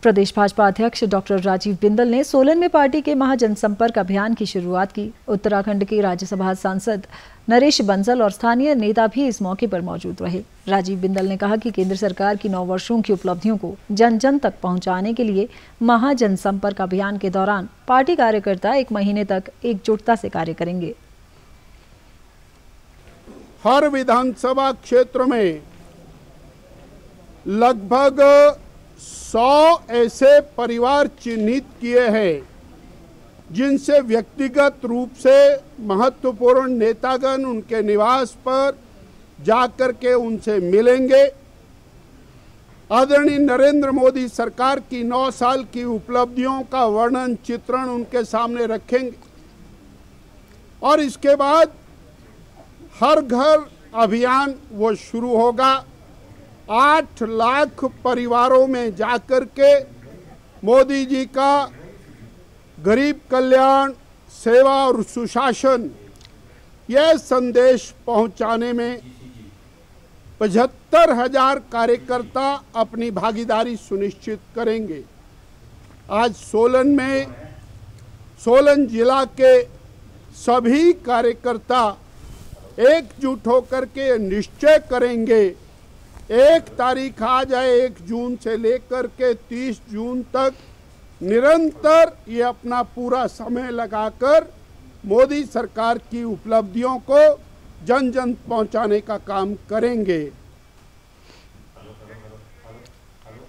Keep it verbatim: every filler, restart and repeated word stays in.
प्रदेश भाजपा अध्यक्ष डॉक्टर राजीव बिंदल ने सोलन में पार्टी के महाजनसंपर्क अभियान की शुरुआत की। उत्तराखंड के राज्यसभा सांसद नरेश बंसल और स्थानीय नेता भी इस मौके पर मौजूद रहे। राजीव बिंदल ने कहा कि केंद्र सरकार की नौ वर्षों की उपलब्धियों को जन जन तक पहुंचाने के लिए महाजनसंपर्क अभियान के दौरान पार्टी कार्यकर्ता एक महीने तक एकजुटता से कार्य करेंगे। हर विधानसभा क्षेत्र में लगभग सौ ऐसे परिवार चिन्हित किए हैं जिनसे व्यक्तिगत रूप से महत्वपूर्ण नेतागण उनके निवास पर जाकर के उनसे मिलेंगे। आदरणीय नरेंद्र मोदी सरकार की नौ साल की उपलब्धियों का वर्णन चित्रण उनके सामने रखेंगे और इसके बाद हर घर अभियान वो शुरू होगा। आठ लाख परिवारों में जाकर के मोदी जी का गरीब कल्याण, सेवा और सुशासन यह संदेश पहुंचाने में पचहत्तर हजार कार्यकर्ता अपनी भागीदारी सुनिश्चित करेंगे। आज सोलन में सोलन जिला के सभी कार्यकर्ता एकजुट होकर के निश्चय करेंगे, एक तारीख आ जाए एक जून से लेकर के तीस जून तक निरंतर ये अपना पूरा समय लगाकर मोदी सरकार की उपलब्धियों को जन जन पहुंचाने का काम करेंगे।